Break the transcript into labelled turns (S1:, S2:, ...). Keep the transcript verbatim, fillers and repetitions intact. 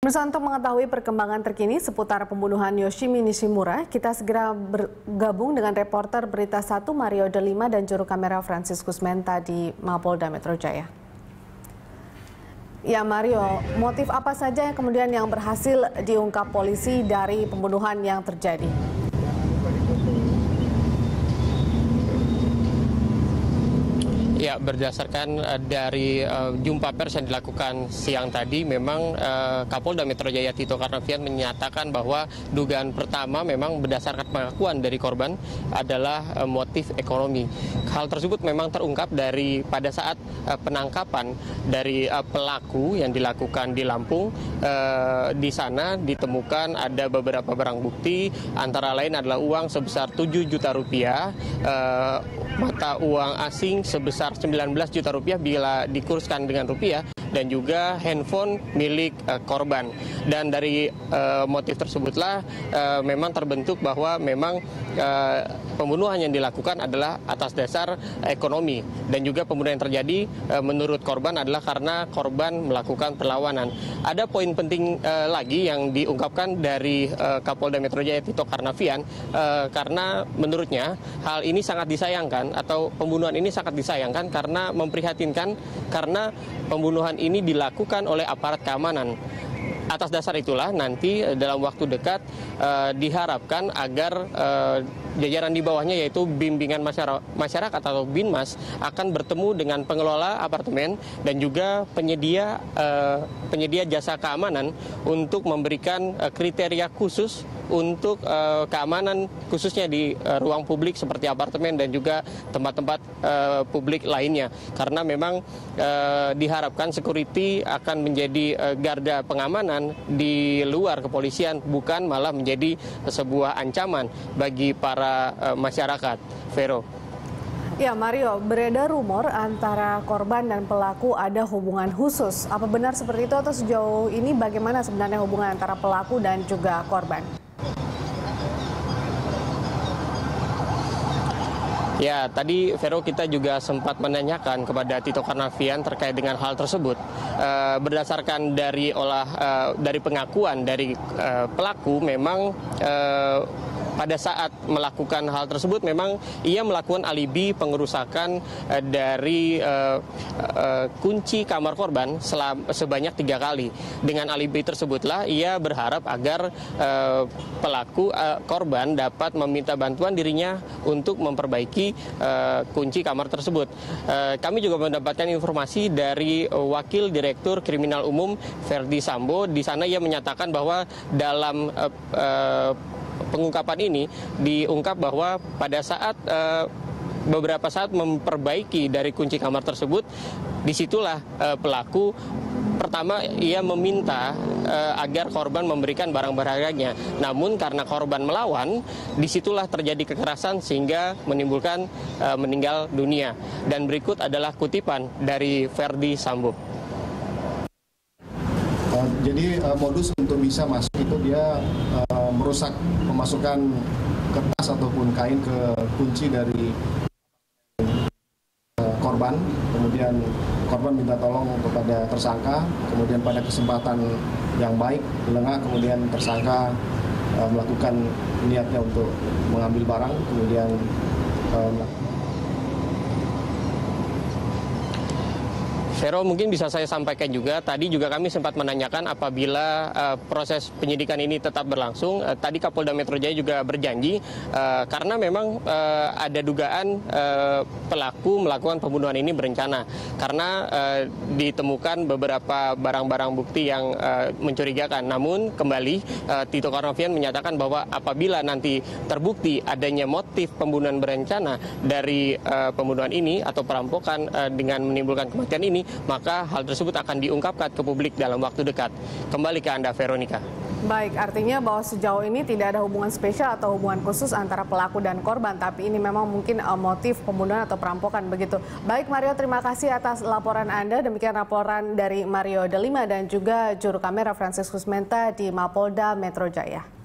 S1: Pemirsa, untuk mengetahui perkembangan terkini seputar pembunuhan Yoshimi Nishimura, kita segera bergabung dengan reporter Berita Satu Mario Delima dan juru kamera Franciscus Menta di Mapolda Metro Jaya. Ya Mario, motif apa saja yang kemudian yang berhasil diungkap polisi dari pembunuhan yang terjadi?
S2: Ya, berdasarkan uh, dari uh, jumpa pers yang dilakukan siang tadi, memang uh, Kapolda Metro Jaya Tito Karnavian menyatakan bahwa dugaan pertama memang berdasarkan pengakuan dari korban adalah uh, motif ekonomi. Hal tersebut memang terungkap dari pada saat uh, penangkapan dari uh, pelaku yang dilakukan di Lampung. Uh, di sana ditemukan ada beberapa barang bukti, antara lain adalah uang sebesar tujuh juta rupiah, uh, mata uang asing sebesar sembilan belas juta rupiah bila dikurskan dengan rupiah, dan juga handphone milik uh, korban. Dan dari uh, motif tersebutlah uh, memang terbentuk bahwa memang uh, pembunuhan yang dilakukan adalah atas dasar ekonomi, dan juga pembunuhan yang terjadi uh, menurut korban adalah karena korban melakukan perlawanan. Ada poin penting uh, lagi yang diungkapkan dari uh, Kapolda Metro Jaya Tito Karnavian, uh, karena menurutnya hal ini sangat disayangkan, atau pembunuhan ini sangat disayangkan karena memprihatinkan, karena pembunuhan ini dilakukan oleh aparat keamanan. Atas dasar itulah nanti dalam waktu dekat uh, diharapkan agar uh, jajaran di bawahnya, yaitu bimbingan masyarakat atau Binmas, akan bertemu dengan pengelola apartemen dan juga penyedia uh, penyedia jasa keamanan untuk memberikan uh, kriteria khusus untuk uh, keamanan khususnya di uh, ruang publik seperti apartemen dan juga tempat-tempat uh, publik lainnya, karena memang uh, diharapkan security akan menjadi uh, garda pengamanan di luar kepolisian, bukan malah menjadi uh, sebuah ancaman bagi para uh, masyarakat. Vero.
S1: Ya Mario, beredar rumor antara korban dan pelaku ada hubungan khusus. Apa benar seperti itu, atau sejauh ini bagaimana sebenarnya hubungan antara pelaku dan juga korban?
S2: Ya, tadi Vero, kita juga sempat menanyakan kepada Tito Karnavian terkait dengan hal tersebut. E, berdasarkan dari olah e, dari pengakuan dari e, pelaku, memang e, pada saat melakukan hal tersebut memang ia melakukan alibi pengerusakan e, dari e, e, kunci kamar korban selama, sebanyak tiga kali. Dengan alibi tersebutlah ia berharap agar e, pelaku e, korban dapat meminta bantuan dirinya untuk memperbaiki Uh, kunci kamar tersebut. Uh, kami juga mendapatkan informasi dari uh, Wakil Direktur Kriminal Umum Verdi Sambo. Di sana ia menyatakan bahwa dalam uh, uh, pengungkapan ini diungkap bahwa pada saat uh, beberapa saat memperbaiki dari kunci kamar tersebut, disitulah uh, pelaku pertama ia meminta uh, agar korban memberikan barang berharganya. Namun karena korban melawan, disitulah terjadi kekerasan sehingga menimbulkan uh, meninggal dunia. Dan berikut adalah kutipan dari Verdi Sambo.
S3: Uh, jadi uh, modus untuk bisa masuk itu dia uh, merusak, memasukkan kertas ataupun kain ke kunci dari uh, korban, kemudian korban minta tolong kepada tersangka, kemudian pada kesempatan yang baik, lengah, kemudian tersangka uh, melakukan niatnya untuk mengambil barang, kemudian uh,
S2: Vero, mungkin bisa saya sampaikan juga, tadi juga kami sempat menanyakan apabila uh, proses penyidikan ini tetap berlangsung. Uh, tadi Kapolda Metro Jaya juga berjanji, uh, karena memang uh, ada dugaan uh, pelaku melakukan pembunuhan ini berencana. Karena uh, ditemukan beberapa barang-barang bukti yang uh, mencurigakan. Namun kembali uh, Tito Karnavian menyatakan bahwa apabila nanti terbukti adanya motif pembunuhan berencana dari uh, pembunuhan ini atau perampokan uh, dengan menimbulkan kematian ini, maka hal tersebut akan diungkapkan ke publik dalam waktu dekat. Kembali ke Anda, Veronica.
S1: Baik, artinya bahwa sejauh ini tidak ada hubungan spesial atau hubungan khusus antara pelaku dan korban, tapi ini memang mungkin uh, motif pembunuhan atau perampokan begitu. Baik Mario, terima kasih atas laporan Anda. Demikian laporan dari Mario Delima dan juga juru kamera Franciscus Menta di Mapolda Metro Jaya.